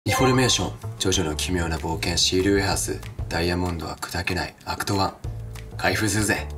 インフォルメーション、ジョジョの奇妙な冒険シールウェハース、ダイヤモンドは砕けないアクト1、開封するぜ。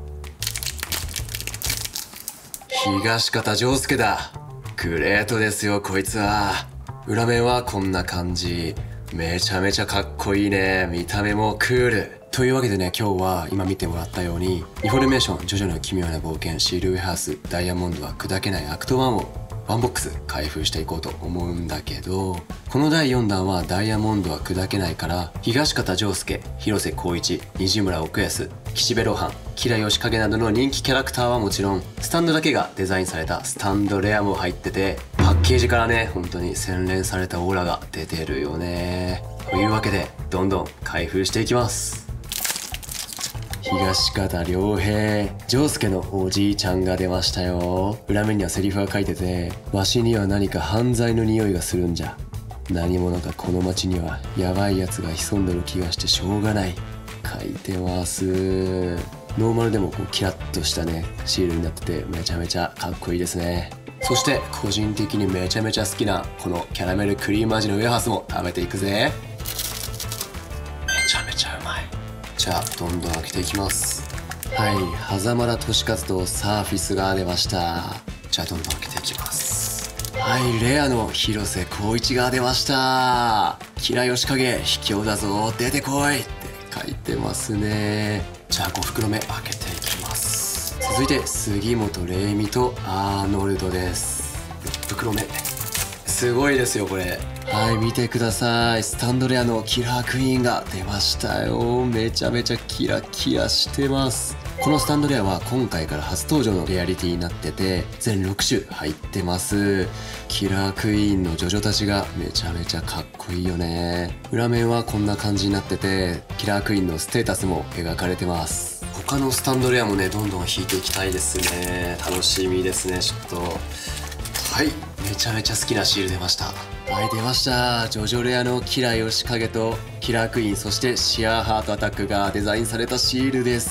東方丈介だ。グレートですよこいつは。裏面はこんな感じ。めちゃめちゃかっこいいね。見た目もクール。というわけでね、今日は今見てもらったようにインフォルメーション、ジョジョの奇妙な冒険シールウェハース、ダイヤモンドは砕けないアクト1をワンボックス開封していこうと思うんだけど、この第4弾はダイヤモンドは砕けないから東方丈介、広瀬光一、西村奥安、岸辺露伴、吉良義景などの人気キャラクターはもちろん、スタンドだけがデザインされたスタンドレアも入ってて、パッケージからね本当に洗練されたオーラが出てるよね。というわけでどんどん開封していきます。東方良平、丈介のおじいちゃんが出ましたよ。裏面にはセリフが書いてて、わしには何か犯罪の匂いがするんじゃ。何者かこの町にはヤバいやつが潜んでる気がしてしょうがない。書いてます。ノーマルでもこうキラッとしたねシールになってて、めちゃめちゃかっこいいですね。そして個人的にめちゃめちゃ好きなこのキャラメルクリーム味のウェハースも食べていくぜ。めちゃめちゃうまい。じゃあどんどん開けていきます。はい、狭間田利和とサーフィスが出ました。じゃあどんどん開けていきます。はい、レアの広瀬光一が出ました。吉良義景、卑怯だぞ出てこいって書いてますね。じゃあ5袋目開けていきます。続いて杉本玲美とアーノルドです。6袋目、すごいですよこれ。はい、見てください。スタンドレアのキラークイーンが出ましたよ。めちゃめちゃキラキラしてます。このスタンドレアは今回から初登場のレアリティになってて、全6種入ってます。キラークイーンのジョジョたちがめちゃめちゃかっこいいよね。裏面はこんな感じになってて、キラークイーンのステータスも描かれてます。他のスタンドレアもねどんどん引いていきたいですね。楽しみですね。ちょっとはい、めちゃめちゃ好きなシール出ました。はい、出ました。ジョジョレアの吉良義景とキラークイーン、そしてシアーハートアタックがデザインされたシールです。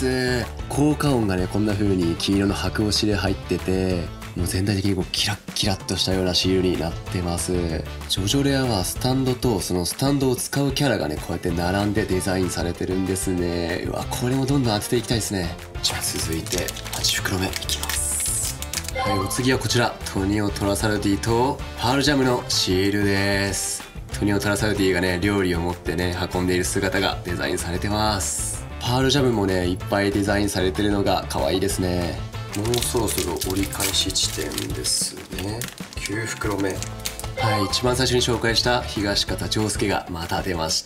効果音がねこんな風に黄色の白押しで入ってて、もう全体的にこうキラッキラッとしたようなシールになってます。ジョジョレアはスタンドとそのスタンドを使うキャラがねこうやって並んでデザインされてるんですね。うわ、これもどんどん当てていきたいですね。じゃあ続いて8袋目いきます。はい、お次はこちらトニオ・トラサルディとパールジャムのシールです。トニオ・トラサルディがね料理を持ってね運んでいる姿がデザインされてます。パールジャムもねいっぱいデザインされてるのが可愛いですね。もうそろそろ折り返し地点ですね。9袋目。はい、一番最初に紹介した東方丈介がまた出ました。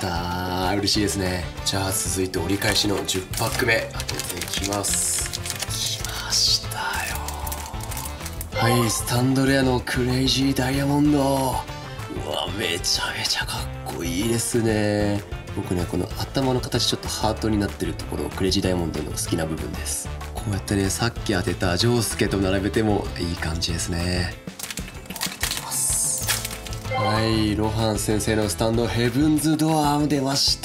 嬉しいですね。じゃあ続いて折り返しの10パック目開けていきます。来ましたよ。はい、スタンドレアのクレイジーダイヤモンド。うわ、めちゃめちゃかっこいいですね。僕ねこの頭の形ちょっとハートになってるところ、クレイジーダイヤモンドの好きな部分です。こうやってねさっき当てた丈介と並べてもいい感じですね。はい、露伴先生のスタンドヘブンズドアー出ました。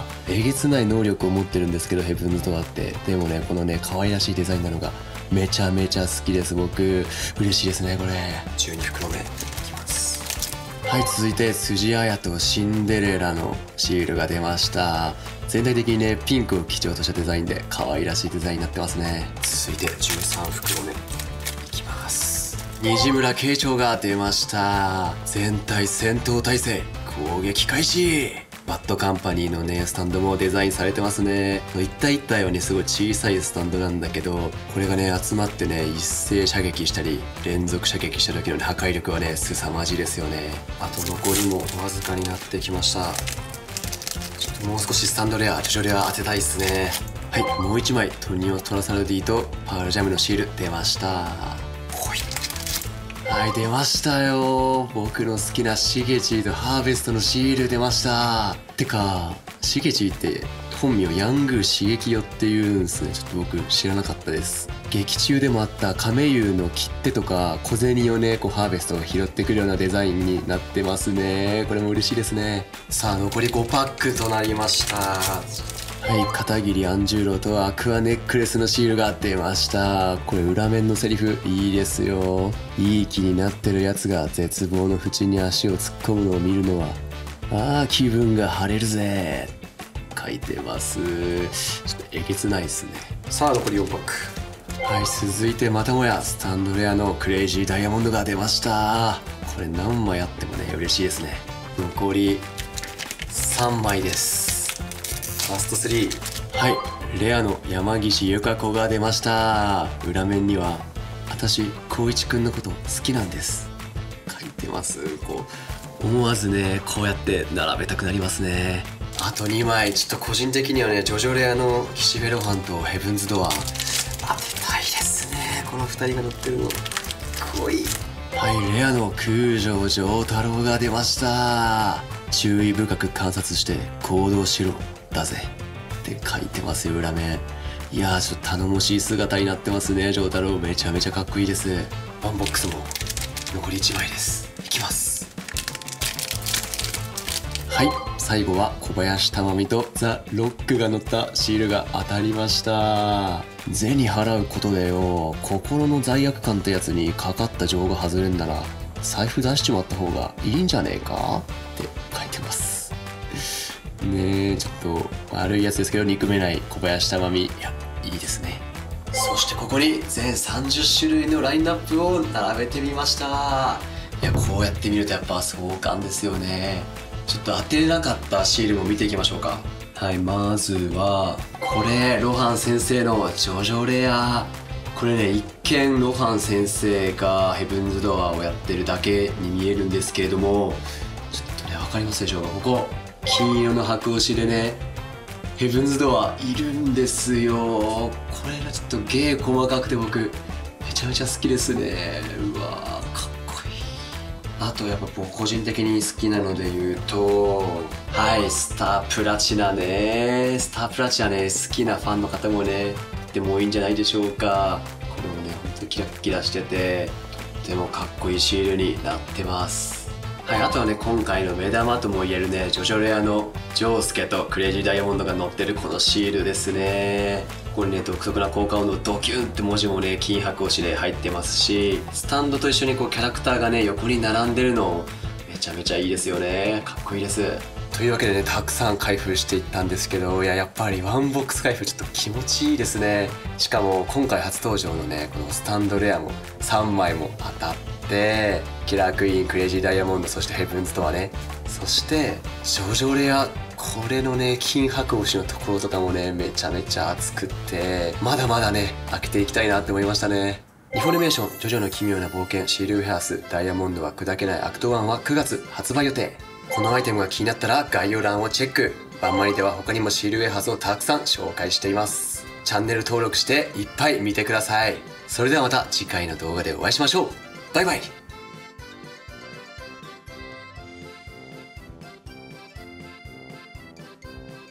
えげつない能力を持ってるんですけどヘブンズドアって。でもねこのね可愛らしいデザインなのがめちゃめちゃ好きです。僕嬉しいですねこれ。12袋目いきます。はい、続いて辻彩とシンデレラのシールが出ました。全体的にねピンクを基調としたデザインで可愛らしいデザインになってますね。続いて13袋目いきます。西村慶長が出ました。全体戦闘態勢攻撃開始。バッドカンパニーのねスタンドもデザインされてますね。一体一体はねすごい小さいスタンドなんだけど、これがね集まってね一斉射撃したり連続射撃した時の、ね、破壊力はね凄まじいですよね。あと残りもわずかになってきました。ちょっともう少しスタンドレア、ジョジョレア当てたいっすね。はい、もう1枚トニオ・トラサルディとパールジャムのシール出ました。はい、出ましたよ。僕の好きなシゲチーとハーベストのシール出ました。てかシゲチーって本名ヤングー刺激よっていうんですね。ちょっと僕知らなかったです。劇中でもあったカメユーの切手とか小銭をねこうハーベストが拾ってくるようなデザインになってますね。これも嬉しいですね。さあ残り5パックとなりました。はい、片桐杏十郎とアクアネックレスのシールが出ました。これ裏面のセリフいいですよ。いい気になってるやつが絶望の淵に足を突っ込むのを見るのはああ気分が晴れるぜ書いてます。ちょっとえげつないですね。さあ残り4パック。はい、続いてまたもやスタンドレアのクレイジーダイヤモンドが出ました。これ何枚あってもね嬉しいですね。残り3枚です。ファースト3。はい、レアの山岸由香子が出ました。裏面には私光一くんのこと好きなんです書いてます。こう思わずねこうやって並べたくなりますね。あと2枚。ちょっと個人的にはねジョジョレアの岸辺露伴とヘブンズドア当てたいですね。この2人が乗ってるのかっこいい。はい、レアの空城城太郎が出ました。注意深く観察して行動しろだぜって書いてますよ裏面。いやーちょっと頼もしい姿になってますね。城太郎めちゃめちゃかっこいいです。ワンボックスも残り1枚です。いきます。はい、最後は小林珠美とザ・ロックが乗ったシールが当たりました。銭払うことでよ心の罪悪感ってやつにかかった情が外れんなら財布出しちまった方がいいんじゃねえかって書いてますね。えちょっと悪いやつですけど憎めない小林珠美、いやいいですね。そしてここに全30種類のラインナップを並べてみました。いやこうやって見るとやっぱ壮観ですよね。ちょっと当てれなかったシールも見ていきましょうか。はい、まずはこれ露伴先生のジョジョレア。これね一見露伴先生がヘブンズドアをやってるだけに見えるんですけれども、ちょっとね分かりますでしょうか。ここ金色の白押しでねヘブンズドアいるんですよ。これがちょっと芸細かくて僕めちゃめちゃ好きですね。うわーかっこいい。あとやっぱ僕個人的に好きなので言うとはいスタープラチナね。スタープラチナね好きなファンの方もねとってもいいんじゃないでしょうか。これもねほんとキラキラしててとってもかっこいいシールになってます。はい、あとはね今回の目玉ともいえるねジョジョレアのジョウスケとクレイジーダイヤモンドが載ってるこのシールですね。ここにね独特な効果音のドキュンって文字もね金箔押しで入ってますし、スタンドと一緒にこうキャラクターがね横に並んでるのめちゃめちゃいいですよね。かっこいいです。というわけでねたくさん開封していったんですけど、やっぱりワンボックス開封ちょっと気持ちいいですね。しかも今回初登場のねこのスタンドレアも3枚も当たってキラークイーン、クレイジーダイヤモンド、そしてヘブンズとはね、そしてジョジョレアこれのね金箔押しのところとかもねめちゃめちゃ熱くってまだまだね開けていきたいなって思いましたね。リフォルメーションジョジョの奇妙な冒険シールウェアスダイヤモンドは砕けないアクト1は9月発売予定。このアイテムが気になったら概要欄をチェック。バンマリでは他にもシールウェアスをたくさん紹介しています。チャンネル登録していっぱい見てください。それではまた次回の動画でお会いしましょう。バイバイ。